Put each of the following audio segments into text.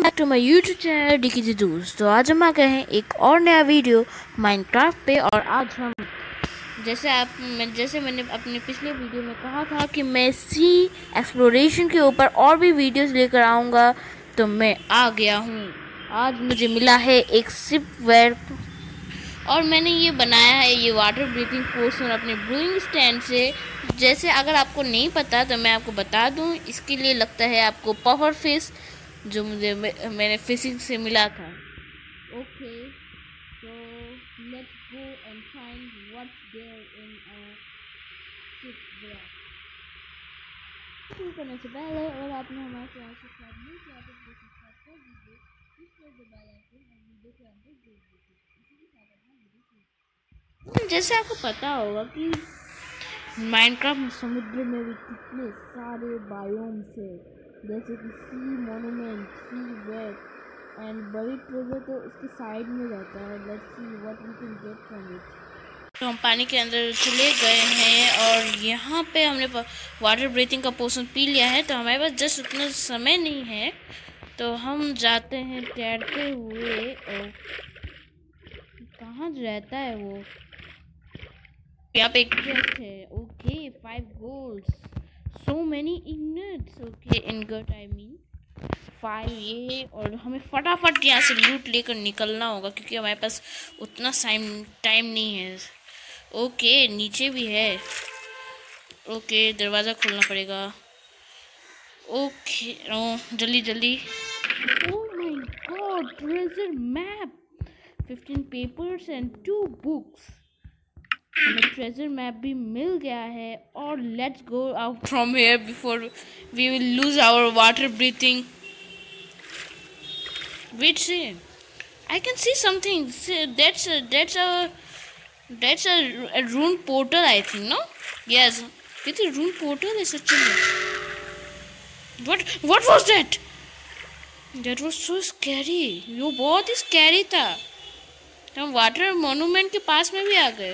Back to my YouTube channel D दोस्त। तो आज हम आ गए हैं एक और नया वीडियो माइनक्राफ्ट पे। और आज हम जैसे मैंने अपने पिछले वीडियो में कहा था कि मैं सी एक्सप्लोरेशन के ऊपर और भी वीडियोस लेकर आऊँगा, तो मैं आ गया हूँ। आज मुझे मिला है एक शिपवेयर और मैंने ये बनाया है ये वाटर ब्रीथिंग पोर्शन अपने ब्रूइंग स्टैंड से। जैसे अगर आपको नहीं पता तो मैं आपको बता दूं, इसके लिए लगता है आपको पावर फिश, जो मैंने फिशिंग से मिला था। ओके, तो let's go and find what's there in our shipwreck. शुरू करने से पहले अगर आपने हमारे चैनल सब्सक्राइब नहीं किया तो प्लीज सब्सक्राइब कर दीजिए, please press the bell icon और वीडियो को अंत तक देख लीजिए। इसी के साथ अपना वीडियो शुरू। जैसे आपको पता होगा कि माइनक्राफ्ट में समुद्र में भी कितने सारे बायोम्स है, जैसे कि sea monument, seaweed and buried treasure तो इसके साइड में रहता है। Let's see what we can get from it. तो हम पानी के अंदर चले गए हैं और यहाँ पे हमने वाटर ब्रीथिंग का पोर्शन पी लिया है, तो हमारे पास जस्ट उतना समय नहीं है, तो हम जाते हैं तैरते हुए। और कहाँ रहता है वो? यहाँ पे एक चेस्ट है। Okay, 5 golds, so many ingots. Okay, ingot I mean 5 ये। और हमें फटाफट यहाँ से लूट लेकर निकलना होगा क्योंकि हमारे पास उतना टाइम नहीं है। ओके, नीचे भी है। ओके, दरवाज़ा खोलना पड़ेगा। ओके, जल्दी जल्दी। Oh my god, treasure map, 15 papers and 2 books. हमें ट्रेजर मैप भी मिल गया है। और let's go out from here before we will lose our water breathing. Wait, say I can see something. That's a rune portal, I think, no? Yes, it's a rune portal is actually. What was that? That was so scary. ये बहुत ही scary था। हम water monument के पास में भी आ गए।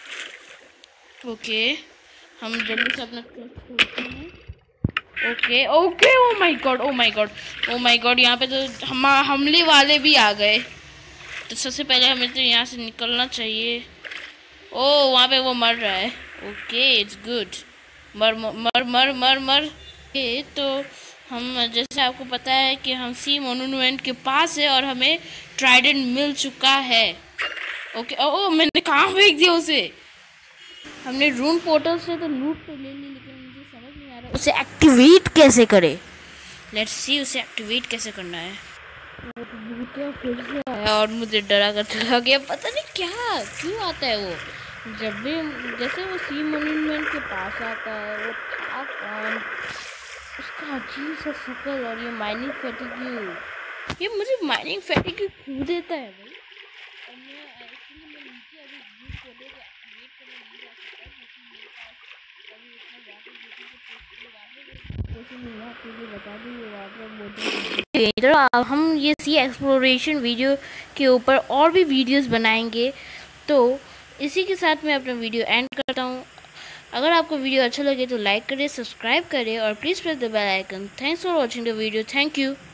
Okay, हम जल्दी से अपना टेस्ट खोलते हैं। Okay okay, oh my god, oh my god, oh my god, यहाँ पे तो हमले वाले भी आ गए। तो सबसे पहले हमें तो यहाँ से निकलना चाहिए। ओ, वहाँ पे वो मर रहा है। Okay, it's good. मर मर मर मर मर। ओके, तो हम जैसे आपको पता है कि हम सी मोन्यूमेंट के पास है और हमें ट्राइडेंट मिल चुका है। ओके, ओ मैंने कहाँ फेंक दिया उसे? हमने रूम पोर्टल से तो लूट तो ले ली, लेकिन मुझे समझ नहीं आ रहा उसे एक्टिवेट कैसे करे। लेट्स सी उसे एक्टिवेट कैसे करना है। फिर से आया और मुझे डरा कर चला गया। पता नहीं क्यों आता है वो। जब भी जैसे वो सी मोन्यूमेंट के पास आता है, वो था कौन, उसका अजीब सा शक्ल और ये माइनिंग फैटिग्यू, ये मुझे माइनिंग फैटिग्यू खो देता है भाई। और मैं नीचे अभी ब्लू कोडे को एक्टिवेट करने नहीं जा सकता क्योंकि मेरे पास अभी इतना वाटर बता दूँ ये वाटर मोटर। हम ये सी एक्सप्लोरेशन वीडियो के ऊपर और भी वीडियोस बनाएंगे। तो इसी के साथ मैं अपना वीडियो एंड करता हूँ। अगर आपको वीडियो अच्छा लगे तो लाइक करें, सब्सक्राइब करें और please press the bell icon. Thanks for watching the video. Thank you.